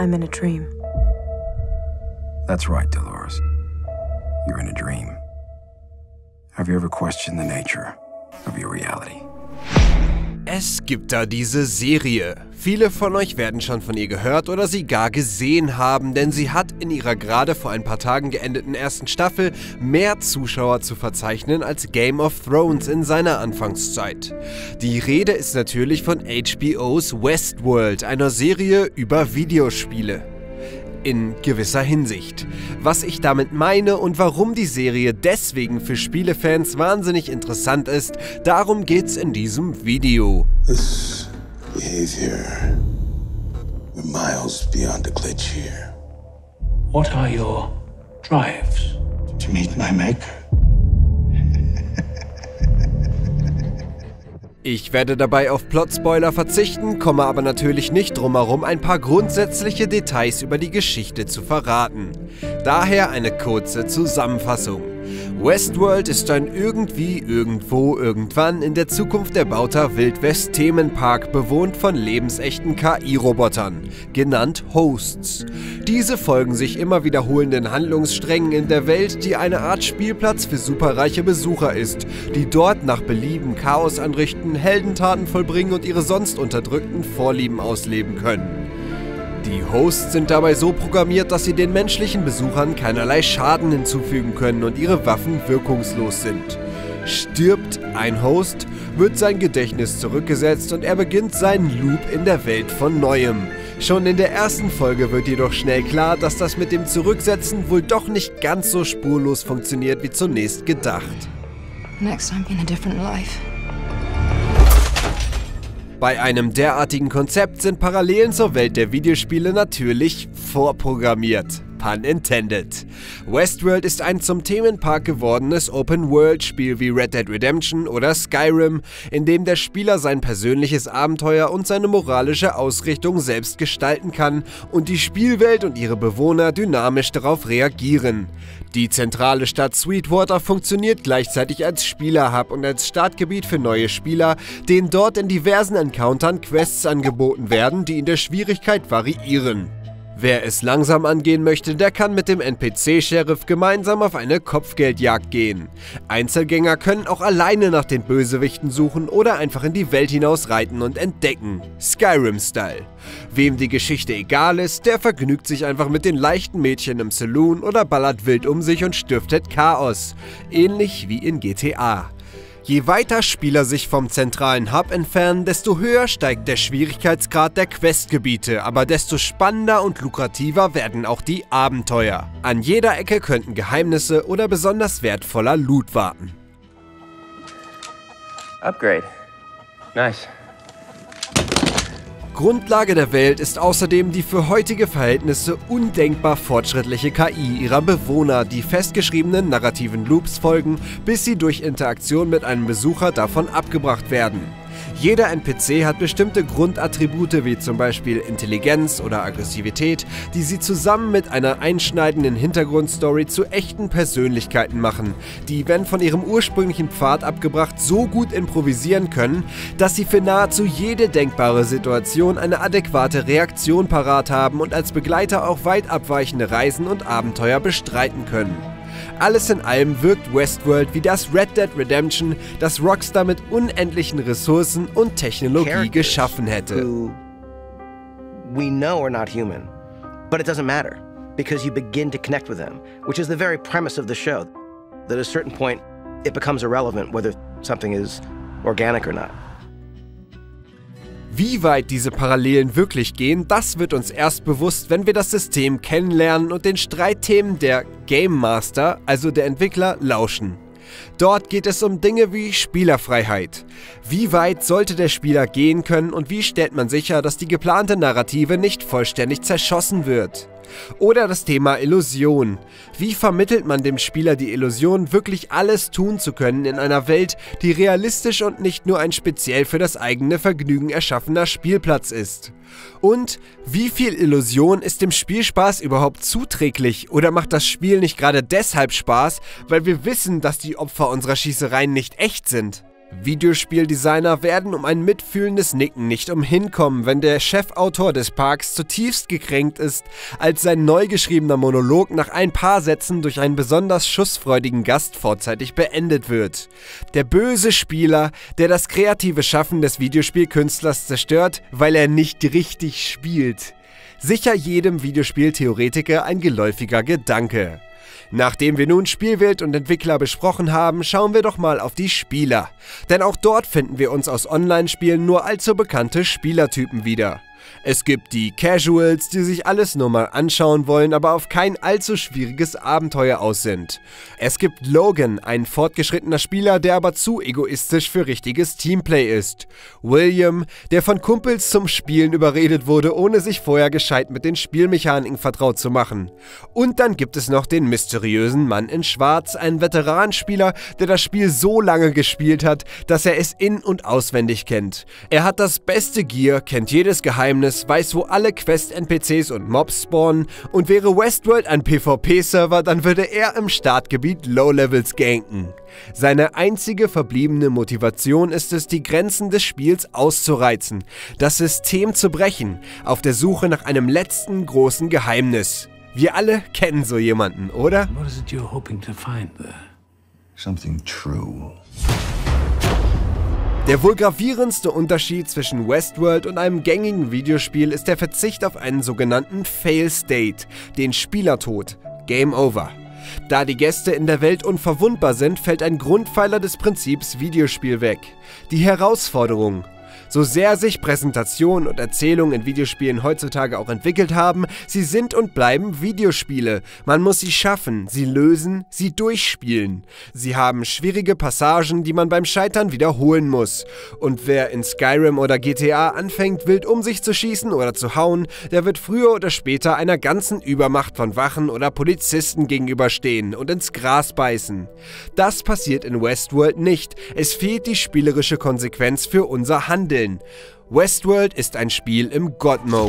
I'm in a dream. That's right, Dolores. You're in a dream. Have you ever questioned the nature of your reality? Es gibt da diese Serie. Viele von euch werden schon von ihr gehört oder sie gar gesehen haben, denn sie hat in ihrer gerade vor ein paar Tagen geendeten ersten Staffel mehr Zuschauer zu verzeichnen als Game of Thrones in seiner Anfangszeit. Die Rede ist natürlich von HBO's Westworld, einer Serie über Videospiele. In gewisser Hinsicht. Was ich damit meine und warum die Serie deswegen für Spielefans wahnsinnig interessant ist, darum geht's in diesem Video. This behavior, we're miles beyond a glitch here. What are your drives? To meet my maker. Ich werde dabei auf Plot-Spoiler verzichten, komme aber natürlich nicht drum herum, ein paar grundsätzliche Details über die Geschichte zu verraten. Daher eine kurze Zusammenfassung. Westworld ist ein irgendwie, irgendwo, irgendwann in der Zukunft erbauter Wildwest-Themenpark, bewohnt von lebensechten KI-Robotern, genannt Hosts. Diese folgen sich immer wiederholenden Handlungssträngen in der Welt, die eine Art Spielplatz für superreiche Besucher ist, die dort nach Belieben Chaos anrichten, Heldentaten vollbringen und ihre sonst unterdrückten Vorlieben ausleben können. Die Hosts sind dabei so programmiert, dass sie den menschlichen Besuchern keinerlei Schaden hinzufügen können und ihre Waffen wirkungslos sind. Stirbt ein Host, wird sein Gedächtnis zurückgesetzt und er beginnt seinen Loop in der Welt von Neuem. Schon in der ersten Folge wird jedoch schnell klar, dass das mit dem Zurücksetzen wohl doch nicht ganz so spurlos funktioniert wie zunächst gedacht. Next I'm in a different life. Bei einem derartigen Konzept sind Parallelen zur Welt der Videospiele natürlich vorprogrammiert. Pun intended. Westworld ist ein zum Themenpark gewordenes Open-World-Spiel wie Red Dead Redemption oder Skyrim, in dem der Spieler sein persönliches Abenteuer und seine moralische Ausrichtung selbst gestalten kann und die Spielwelt und ihre Bewohner dynamisch darauf reagieren. Die zentrale Stadt Sweetwater funktioniert gleichzeitig als Spielerhub und als Startgebiet für neue Spieler, denen dort in diversen Encountern Quests angeboten werden, die in der Schwierigkeit variieren. Wer es langsam angehen möchte, der kann mit dem NPC-Sheriff gemeinsam auf eine Kopfgeldjagd gehen. Einzelgänger können auch alleine nach den Bösewichten suchen oder einfach in die Welt hinaus reiten und entdecken. Skyrim-Style. Wem die Geschichte egal ist, der vergnügt sich einfach mit den leichten Mädchen im Saloon oder ballert wild um sich und stiftet Chaos. Ähnlich wie in GTA. Je weiter Spieler sich vom zentralen Hub entfernen, desto höher steigt der Schwierigkeitsgrad der Questgebiete, aber desto spannender und lukrativer werden auch die Abenteuer. An jeder Ecke könnten Geheimnisse oder besonders wertvoller Loot warten. Upgrade. Nice. Grundlage der Welt ist außerdem die für heutige Verhältnisse undenkbar fortschrittliche KI ihrer Bewohner, die festgeschriebenen narrativen Loops folgen, bis sie durch Interaktion mit einem Besucher davon abgebracht werden. Jeder NPC hat bestimmte Grundattribute wie zum Beispiel Intelligenz oder Aggressivität, die sie zusammen mit einer einschneidenden Hintergrundstory zu echten Persönlichkeiten machen, die, wenn von ihrem ursprünglichen Pfad abgebracht, so gut improvisieren können, dass sie für nahezu jede denkbare Situation eine adäquate Reaktion parat haben und als Begleiter auch weit abweichende Reisen und Abenteuer bestreiten können. Alles in allem wirkt Westworld wie das Red Dead Redemption, das Rockstar mit unendlichen Ressourcen und Technologie geschaffen hätte. We know are not human, but it doesn't matter, because you begin to connect with them, which is the very premise of the show. That at a certain point, it becomes irrelevant whether something is organic or not. Wie weit diese Parallelen wirklich gehen, das wird uns erst bewusst, wenn wir das System kennenlernen und den Streitthemen der Game Master, also der Entwickler, lauschen. Dort geht es um Dinge wie Spielerfreiheit. Wie weit sollte der Spieler gehen können und wie stellt man sicher, dass die geplante Narrative nicht vollständig zerschossen wird? Oder das Thema Illusion. Wie vermittelt man dem Spieler die Illusion, wirklich alles tun zu können in einer Welt, die realistisch und nicht nur ein speziell für das eigene Vergnügen erschaffener Spielplatz ist? Und wie viel Illusion ist dem Spielspaß überhaupt zuträglich oder macht das Spiel nicht gerade deshalb Spaß, weil wir wissen, dass die Opfer unserer Schießereien nicht echt sind? Videospieldesigner werden um ein mitfühlendes Nicken nicht umhinkommen, wenn der Chefautor des Parks zutiefst gekränkt ist, als sein neu geschriebener Monolog nach ein paar Sätzen durch einen besonders schussfreudigen Gast vorzeitig beendet wird. Der böse Spieler, der das kreative Schaffen des Videospielkünstlers zerstört, weil er nicht richtig spielt. Sicher jedem Videospieltheoretiker ein geläufiger Gedanke. Nachdem wir nun Spielwelt und Entwickler besprochen haben, schauen wir doch mal auf die Spieler. Denn auch dort finden wir uns aus Online-Spielen nur allzu bekannte Spielertypen wieder. Es gibt die Casuals, die sich alles nur mal anschauen wollen, aber auf kein allzu schwieriges Abenteuer aus sind. Es gibt Logan, ein fortgeschrittener Spieler, der aber zu egoistisch für richtiges Teamplay ist. William, der von Kumpels zum Spielen überredet wurde, ohne sich vorher gescheit mit den Spielmechaniken vertraut zu machen. Und dann gibt es noch den mysteriösen Mann in Schwarz, einen Veteranspieler, der das Spiel so lange gespielt hat, dass er es in- und auswendig kennt. Er hat das beste Gear, kennt jedes Geheimnis, weiß, wo alle Quest-NPCs und Mobs spawnen, und wäre Westworld ein PvP-Server, dann würde er im Startgebiet Low-Levels ganken. Seine einzige verbliebene Motivation ist es, die Grenzen des Spiels auszureizen, das System zu brechen, auf der Suche nach einem letzten großen Geheimnis. Wir alle kennen so jemanden, oder? What is it you're hoping to find there? Something true. Der wohl gravierendste Unterschied zwischen Westworld und einem gängigen Videospiel ist der Verzicht auf einen sogenannten Fail State, den Spielertod, Game Over. Da die Gäste in der Welt unverwundbar sind, fällt ein Grundpfeiler des Prinzips Videospiel weg: die Herausforderung. So sehr sich Präsentation und Erzählung in Videospielen heutzutage auch entwickelt haben, sie sind und bleiben Videospiele. Man muss sie schaffen, sie lösen, sie durchspielen. Sie haben schwierige Passagen, die man beim Scheitern wiederholen muss. Und wer in Skyrim oder GTA anfängt, wild um sich zu schießen oder zu hauen, der wird früher oder später einer ganzen Übermacht von Wachen oder Polizisten gegenüberstehen und ins Gras beißen. Das passiert in Westworld nicht. Es fehlt die spielerische Konsequenz für unser Handeln. Westworld ist ein Spiel im God-Mode.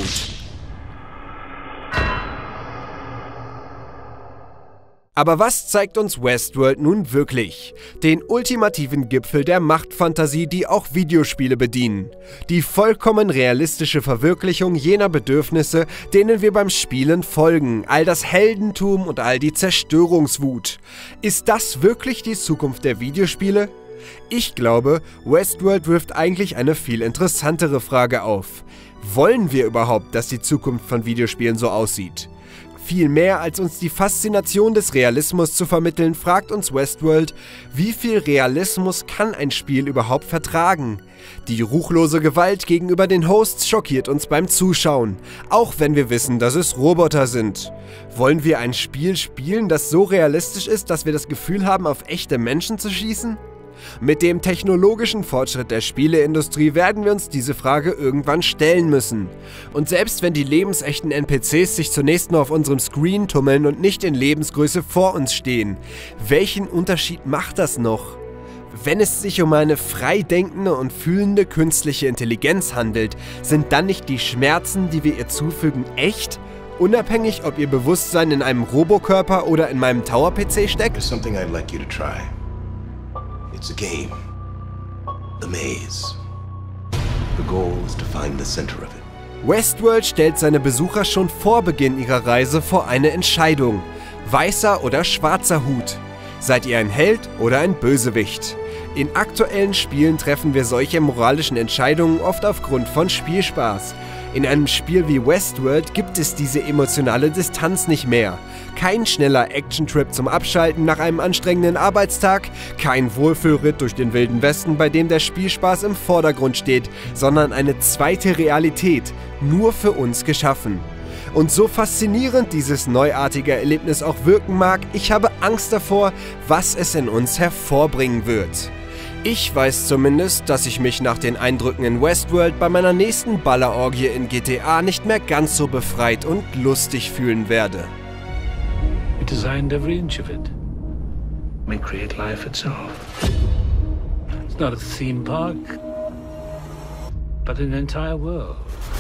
Aber was zeigt uns Westworld nun wirklich? Den ultimativen Gipfel der Machtfantasie, die auch Videospiele bedienen. Die vollkommen realistische Verwirklichung jener Bedürfnisse, denen wir beim Spielen folgen. All das Heldentum und all die Zerstörungswut. Ist das wirklich die Zukunft der Videospiele? Ich glaube, Westworld wirft eigentlich eine viel interessantere Frage auf. Wollen wir überhaupt, dass die Zukunft von Videospielen so aussieht? Viel mehr als uns die Faszination des Realismus zu vermitteln, fragt uns Westworld, wie viel Realismus kann ein Spiel überhaupt vertragen? Die ruchlose Gewalt gegenüber den Hosts schockiert uns beim Zuschauen, auch wenn wir wissen, dass es Roboter sind. Wollen wir ein Spiel spielen, das so realistisch ist, dass wir das Gefühl haben, auf echte Menschen zu schießen? Mit dem technologischen Fortschritt der Spieleindustrie werden wir uns diese Frage irgendwann stellen müssen. Und selbst wenn die lebensechten NPCs sich zunächst nur auf unserem Screen tummeln und nicht in Lebensgröße vor uns stehen, welchen Unterschied macht das noch? Wenn es sich um eine frei denkende und fühlende künstliche Intelligenz handelt, sind dann nicht die Schmerzen, die wir ihr zufügen, echt? Unabhängig, ob ihr Bewusstsein in einem Robokörper oder in meinem Tower-PC steckt? There's something I'd like you to try. It's a game. The maze. The goal is to find the center of it. Westworld stellt seine Besucher schon vor Beginn ihrer Reise vor eine Entscheidung. Weißer oder schwarzer Hut? Seid ihr ein Held oder ein Bösewicht? In aktuellen Spielen treffen wir solche moralischen Entscheidungen oft aufgrund von Spielspaß. In einem Spiel wie Westworld gibt es diese emotionale Distanz nicht mehr. Kein schneller Action-Trip zum Abschalten nach einem anstrengenden Arbeitstag, kein Wohlfühlritt durch den Wilden Westen, bei dem der Spielspaß im Vordergrund steht, sondern eine zweite Realität, nur für uns geschaffen. Und so faszinierend dieses neuartige Erlebnis auch wirken mag, ich habe Angst davor, was es in uns hervorbringen wird. Ich weiß zumindest, dass ich mich nach den Eindrücken in Westworld bei meiner nächsten Ballerorgie in GTA nicht mehr ganz so befreit und lustig fühlen werde. We designed every inch of it. We create life itself. It's not a theme park, but an entire world.